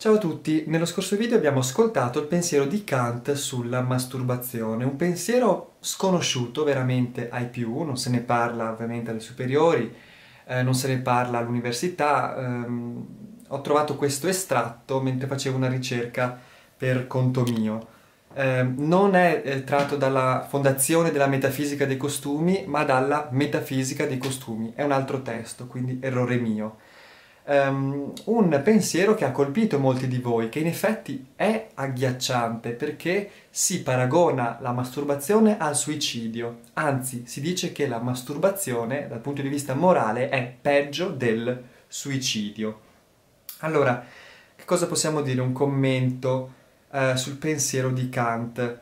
Ciao a tutti, nello scorso video abbiamo ascoltato il pensiero di Kant sulla masturbazione, un pensiero sconosciuto veramente ai più, non se ne parla ovviamente alle superiori, non se ne parla all'università. Ho trovato questo estratto mentre facevo una ricerca per conto mio. Non è tratto dalla Fondazione della Metafisica dei Costumi, ma dalla Metafisica dei Costumi, è un altro testo, quindi errore mio. Un pensiero che ha colpito molti di voi, che in effetti è agghiacciante perché si paragona la masturbazione al suicidio, anzi si dice che la masturbazione dal punto di vista morale è peggio del suicidio. Allora, che cosa possiamo dire? Un commento sul pensiero di Kant.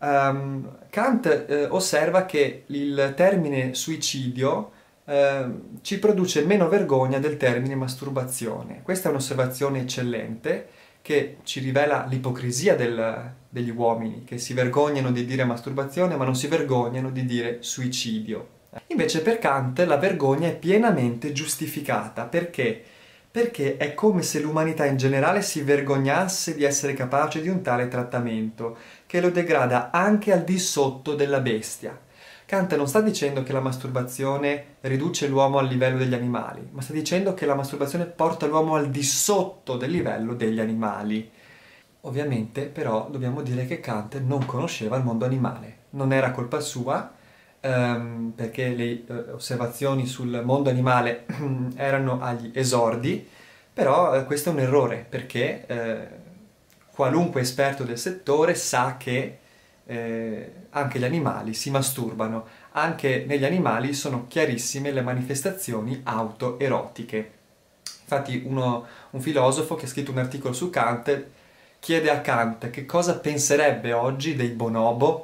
Kant osserva che il termine suicidio ci produce meno vergogna del termine masturbazione. Questa è un'osservazione eccellente che ci rivela l'ipocrisia degli uomini, che si vergognano di dire masturbazione ma non si vergognano di dire suicidio. Invece per Kant la vergogna è pienamente giustificata. Perché? Perché è come se l'umanità in generale si vergognasse di essere capace di un tale trattamento, che lo degrada anche al di sotto della bestia. Kant non sta dicendo che la masturbazione riduce l'uomo al livello degli animali, ma sta dicendo che la masturbazione porta l'uomo al di sotto del livello degli animali. Ovviamente, però, dobbiamo dire che Kant non conosceva il mondo animale. Non era colpa sua, perché le osservazioni sul mondo animale erano agli esordi, però questo è un errore, perché qualunque esperto del settore sa che anche gli animali si masturbano, anche negli animali sono chiarissime le manifestazioni autoerotiche. Infatti un filosofo che ha scritto un articolo su Kant chiede a Kant che cosa penserebbe oggi dei bonobo.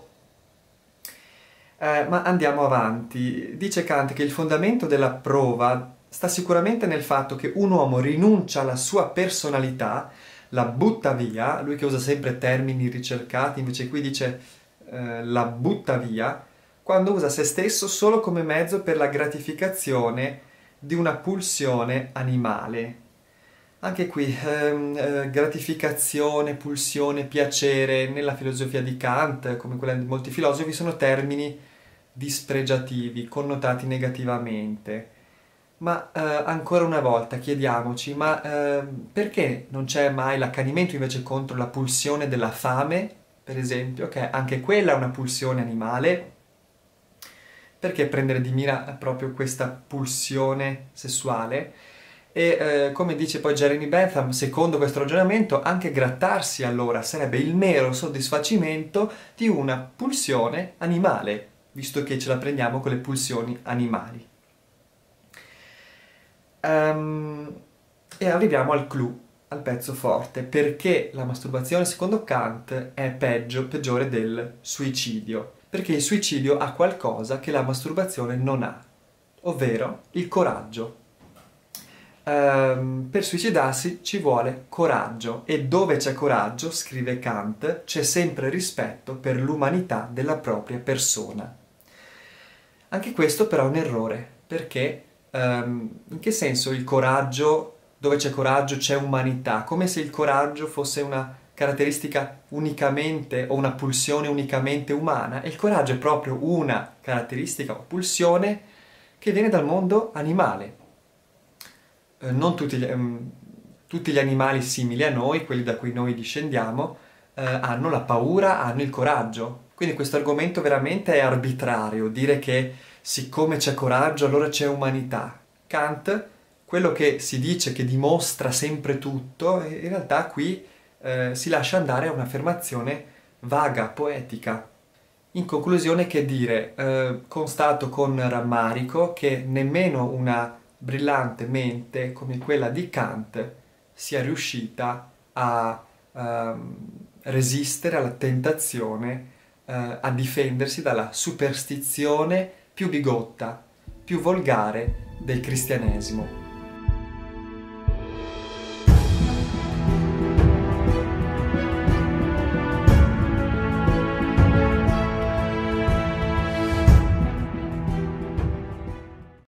Ma andiamo avanti. Dice Kant che il fondamento della prova sta sicuramente nel fatto che un uomo rinuncia alla sua personalità, la butta via, lui che usa sempre termini ricercati, invece qui dice la butta via, quando usa se stesso solo come mezzo per la gratificazione di una pulsione animale. Anche qui, gratificazione, pulsione, piacere, nella filosofia di Kant, come quella di molti filosofi, sono termini dispregiativi, connotati negativamente. Ma ancora una volta chiediamoci, perché non c'è mai l'accanimento invece contro la pulsione della fame, per esempio, che anche quella è una pulsione animale? Perché prendere di mira proprio questa pulsione sessuale? E come dice poi Jeremy Bentham, secondo questo ragionamento, anche grattarsi allora sarebbe il mero soddisfacimento di una pulsione animale, visto che ce la prendiamo con le pulsioni animali. E arriviamo al clou, al pezzo forte, perché la masturbazione secondo Kant è peggiore del suicidio. Perché il suicidio ha qualcosa che la masturbazione non ha, ovvero il coraggio. Per suicidarsi ci vuole coraggio e dove c'è coraggio, scrive Kant, c'è sempre rispetto per l'umanità della propria persona. Anche questo però è un errore, perché in che senso il coraggio, dove c'è coraggio c'è umanità, come se il coraggio fosse una caratteristica unicamente o una pulsione unicamente umana, e il coraggio è proprio una caratteristica o pulsione che viene dal mondo animale. Non tutti gli animali simili a noi, quelli da cui noi discendiamo, hanno la paura, hanno il coraggio. Quindi questo argomento veramente è arbitrario, dire che siccome c'è coraggio allora c'è umanità. Kant, quello che si dice che dimostra sempre tutto, in realtà qui si lascia andare a un'affermazione vaga, poetica. In conclusione, che dire, constato con rammarico che nemmeno una brillante mente come quella di Kant sia riuscita a resistere alla tentazione, a difendersi dalla superstizione più bigotta, più volgare del cristianesimo.